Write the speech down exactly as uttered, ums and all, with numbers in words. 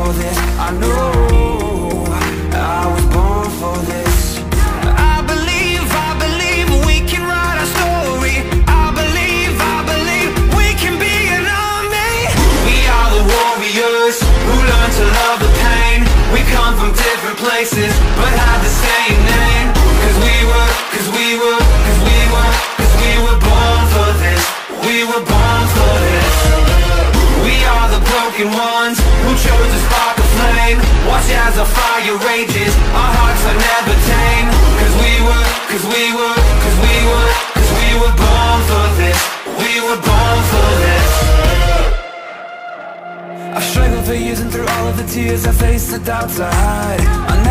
for this. I know I was born for this. I believe, I believe we can write our story. I believe, I believe we can be an army. We are the warriors who learn to love the pain. We come from different places but have the same name. Cause we were, cause we were, cause we were, cause we were born for this. We were born for this. We are the broken ones who chose to spark a flame. Watch as our fire rages, our hearts are never tame. Cause we were, cause we were, cause we were, cause we were born for this. We were born for this. I've struggled for years and through all of the tears I faced, the doubts I hide,